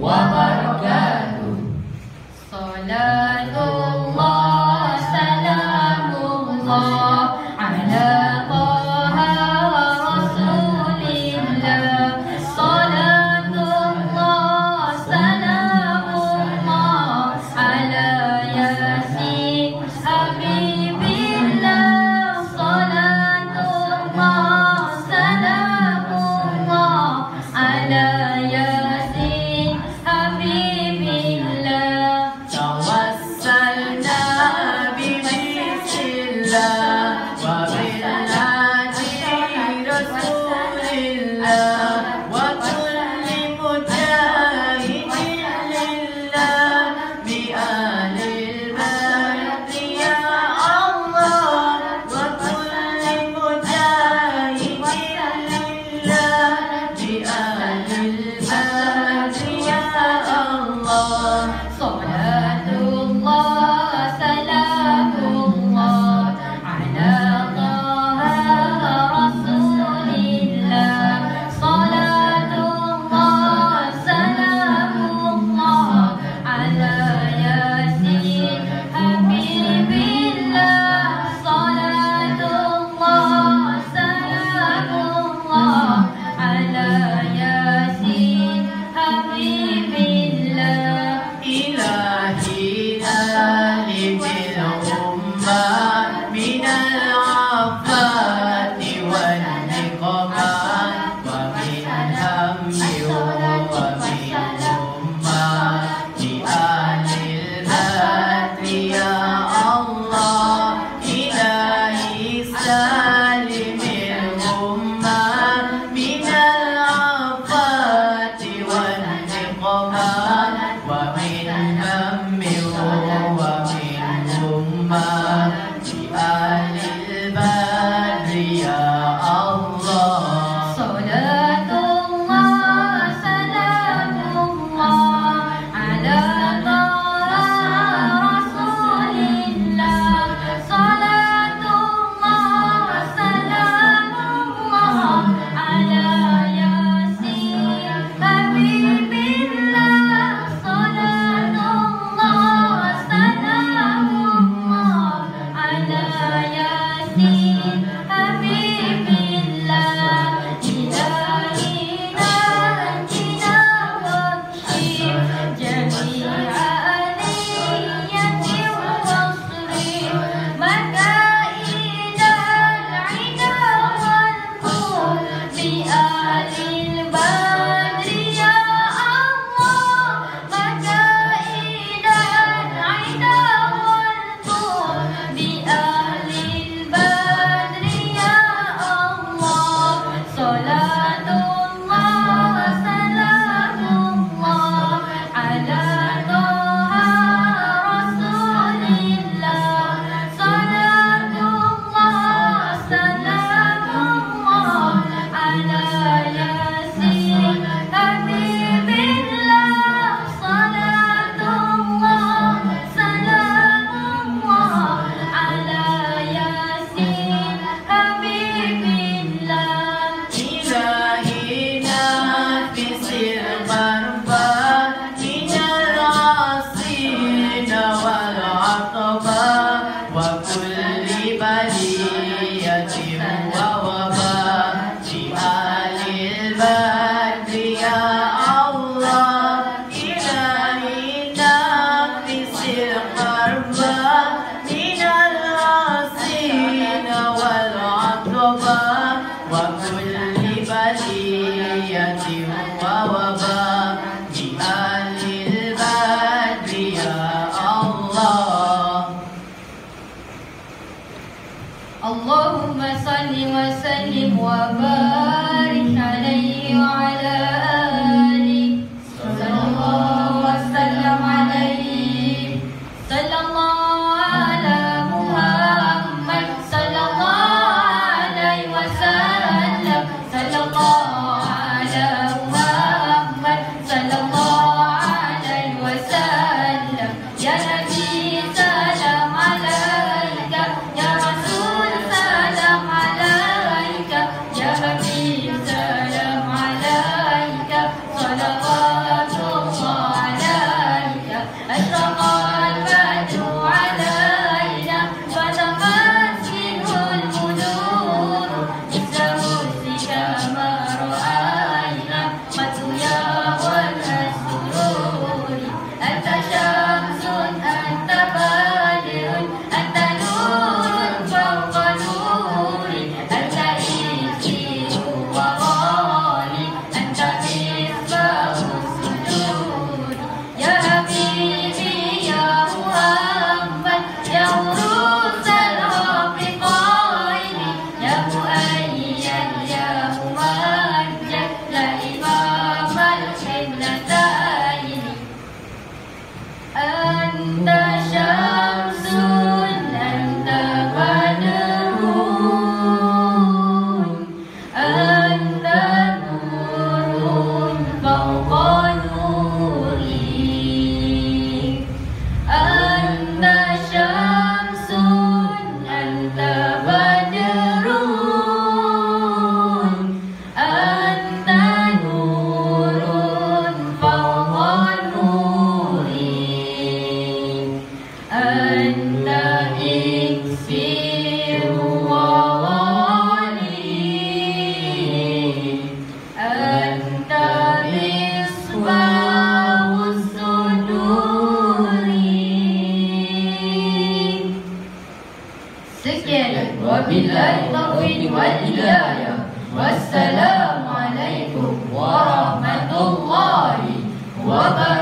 wabarakatuh. Salatullah salamullah ala taha rasulillah. Salatullah salamullah ala yasin habibillah. Salatullah salamullah ala yasin habibillah. Tawassalna bibismillah wa bilhadi rasulillah wa kulli mujahidin lillah bi alil baiti ya Allah. Wa kulli mujahidin lillah bi alil baiti ya Allah. Salatullah salamullah ala taha rasulillah. Salatullah salamullah ala yasin habibillah. Salatullah salamullah ala yasin habibillah. Ilahi alimil ummah minal afati wal niqamah wa min hammi wa min ummah di alil badri ya Allah. Ilahi salimil ummah minal afati wal niqamah wa min hammi wa min ummah di alil badri ya Allah. Salatullah salamullah ala taha rasulillah. Salatullah salamullah ala yasin habibillah. Salatullah salamullah ala yasin habibillah. Ilahina anjina wakshif jami'a aliyati wasrif makaidan ida wal qul bi alil badri ya Allah. Makaidan ida wal qul bi alil badri ya Allah. Salatullah salamullah ala taha rasulillah. Salatullah salamullah ala yasin habibillah. Salatullah salamullah ala yasin habibillah. Ilahina fisil qarba minal asina wal aqaba wa kulli baliyatin wa waba bi alil badri ya Allah. Ilahina fisil qarba minal asina wal aqaba wa kulli baliyatin wa waba bi alil badri ya Allah. Allahumma salli wa sallim wa barik alaihi wa ala alihi. Sallallahu wa sallam alaihi. Sallallahu ala Muhammad. Sallallahu alaihi wa sallam. Sallallahu ala Muhammad. Sallallahu alaihi wa sallam. Ya Nabi salam alaika. Ya Rasul salam alaika. Ya Habib Sekian, wabillahi taufiq wal hidayah. Wassalamualaikum warahmatullahi wabarakatuh.